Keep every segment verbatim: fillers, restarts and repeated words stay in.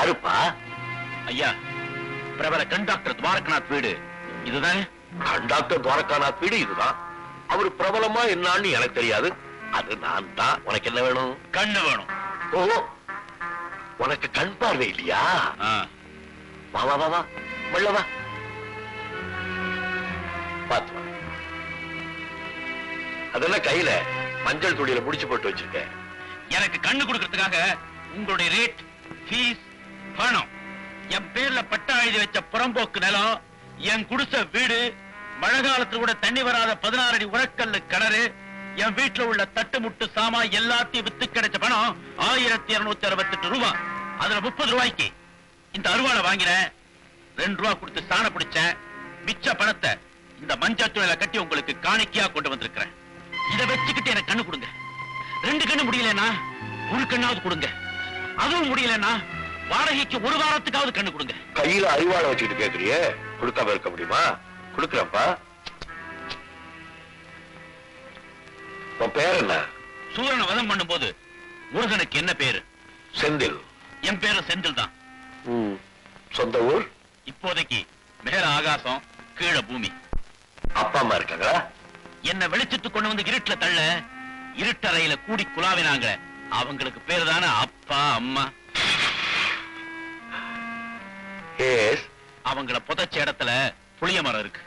யாருப்பா? ஐயா, பிரபல கண்டாக்டர் துவாரகநாத் வீடு இதுதானே? கண்டாக்டர் துவாரகாநாத் வீடு இதுதான். அவரு பிரபலமா என்னான்னு எனக்கு தெரியாது. அது நான் தான். உனக்கு என்ன வேணும்? கண்ணு வேணும். ஓ, உனக்கு கண் பார்வை இல்லையா? வா வா வா வா வெள்ள வா. பாத்து வா. அதெல்லாம் கையில மஞ்சள் துணியில முடிச்சு போட்டு வச்சிருக்க. எனக்கு கண்ணு கொடுக்கறதுக்காக உங்களுடைய ரேட், ஃபீஸ், பணம், என் பேர்ல பட்டா எழுதி வச்ச புறம்போக்கு நிலம், என் குடிசை வீடு, மழை காலத்துல கூட தண்ணி வராத பதினாறு அடி உரக்கல்லு கிணறு, என் வீட்டுல உள்ள தட்டு முட்டு சாமா எல்லாத்தையும் வித்து கிடைச்ச பணம் ஆயிரத்தி இருநூத்தி அறுபத்தி எட்டு ரூபாய். அதுல முப்பது ரூபாய்க்கு இந்த அருவாளை வாங்கினேன். ரெண்டு ரூபா கொடுத்து சாண பிடிச்சேன். மிச்ச பணத்தை இந்த மஞ்சள் துணியில கட்டி உங்களுக்கு காணிக்கையா கொண்டு வந்திருக்கிறேன். இதை வச்சுக்கிட்டு எனக்கு கண்ணு கொடுங்க. ரெண்டு கண்ணு முடியலன்னா ஒரு கண்ணாவது கொடுங்க. அதுவும் முடியலன்னா வாடகைக்கு ஒரு வாரத்துக்காவது கண்ணு கொடுங்க. கையில அரிவாளை வச்சுக்கிட்டு கேக்குறியே, கொடுக்காம இருக்க முடியுமா? கொடுக்குறப்பா. உன் பேர் என்ன? சூரனை வதம் பண்ணும் போது முருகனுக்கு என்ன பேரு? செந்தில். என் பேரு செந்தில் தான். சொந்த ஊர்? இப்போதைக்கு மேல ஆகாசம், கீழே பூமி. அப்பா அம்மா இருக்காங்களா? என்ன வெளிச்சத்து கொண்டு வந்து இருட்டுல தள்ள இருட்டறையில கூடி குலாவினாங்க. அவங்களுக்கு பேரு தானே அப்பா அம்மா. அவங்கள புதைச்ச இடத்துல புளிய மரம் இருக்கு.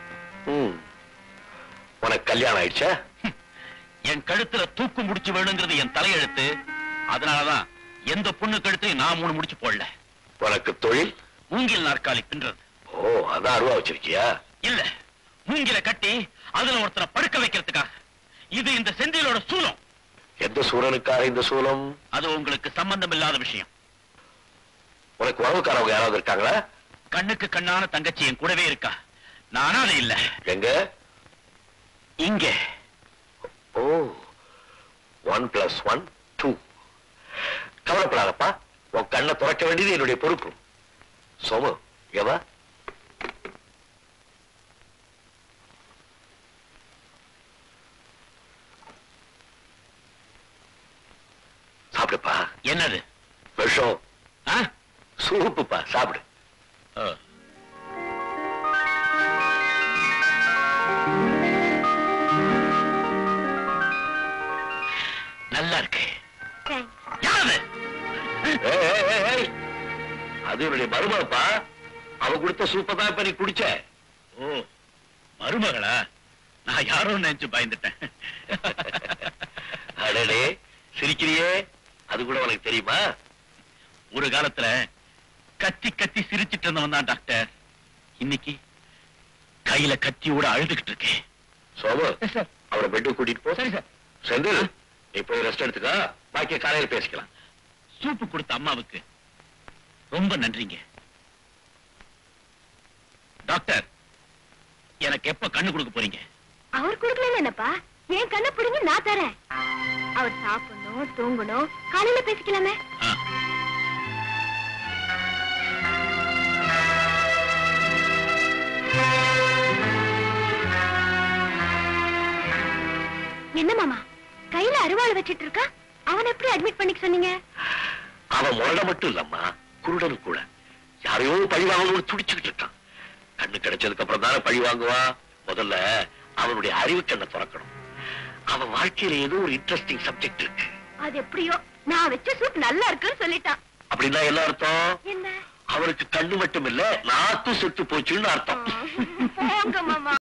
உனக்கு கல்யாணம் ஆயிடுச்சா? என் கழுத்துல தூக்கு முடிச்சு வேணுங்கிறது என் தலையெழுத்து. அதனாலதான் எந்த பொண்ணு கழுத்தையும் நான் மூணு முடிச்சு போடல. உனக்கு தொழில்? மூங்கில் நாற்காலி பின்றது. ஓ, அதான் அருவா வச்சிருக்கியா? இல்ல, மூங்கில கட்டி அதுல ஒருத்தரை படுக்க வைக்கிறதுக்காக. இது இந்த செந்திலோட சூலம். எந்த சூரனுக்கார இந்த சூலம்? அது உங்களுக்கு சம்பந்தம் இல்லாத விஷயம். உனக்கு உறவுக்காரவங்க யாராவது இருக்காங்களா? கண்ணுக்கு கண்ணான தங்கச்சி என் கூடவே இருக்கா. நானா அது இல்ல. எங்க? இங்க. ஓ, ஒன் பிளஸ் ஒன் டூ. கவலைப்படாதப்பா, உன் கண்ணை துறக்க வேண்டியது என்னுடைய பொறுப்பு. சோமு, எவா சாப்பிடுப்பா. என்னது? விஷம். சூப்புப்பா, சாப்பிடு. நல்லா இருக்கு. அது என்னுடைய மருமகப்பா. அவ கொடுத்த சூப்பை தான் இப்ப நீ குடிச்ச. ஓ, மருமகளா? நான் யாரோ நினைச்சு பயந்துட்டேன். அடடே, சிரிக்கிறியே, அது கூட உனக்கு தெரியுமா? ஒரு காலத்துல கத்தி கத்தி சிரிச்சிட்டு இருந்தவன் தான் டாக்டர். இன்னைக்கு கையில கத்தியோட அழுதுகிட்டு இருக்கேன். சோமு, அவரை பெட்டு கூட்டிட்டு போ. சரி சார். செந்தில், நீ போய் ரெஸ்ட் எடுத்துக்கா. பாக்கிய காலையில பேசிக்கலாம். சூப்பு கொடுத்த அம்மாவுக்கு ரொம்ப நன்றிங்க. டாக்டர், எனக்கு எப்ப கண்ணு கொடுக்க போறீங்க? அவர் கொடுக்கல என்னப்பா, என் கண்ணை பிடிங்க நான் தரேன். அவர் சாப்பிடணும், தூங்கணும், காலையில பேசிக்கலாமே. என்ன மாமா, கையில அருவாள் வச்சிட்டு இருக்கா? அவன் எப்படி அட்மிட் பண்ணிக்க சொன்னீங்க? அவன் முரட மட்டும் இல்லம்மா, குருடனு கூட. யாரையோ பழி வாங்கணும்னு துடிச்சுக்கிட்டு இருக்கான். கண்ணு கிடைச்சதுக்கு அப்புறம் தானே பழி வாங்குவான். முதல்ல அவனுடைய அறிவு கண்ணை திறக்கணும். அவன் வாழ்க்கையில ஏதோ ஒரு இன்ட்ரெஸ்டிங் சப்ஜெக்ட் இருக்கு. அது எப்படியோ நான் வச்ச சூப் நல்லா இருக்குன்னு சொல்லிட்டான். அப்படின்னா என்ன அர்த்தம்? என்ன? அவருக்கு கண்ணு மட்டும் இல்ல, நாக்கும் செத்து போச்சுன்னு அர்த்தம். போங்க மாமா.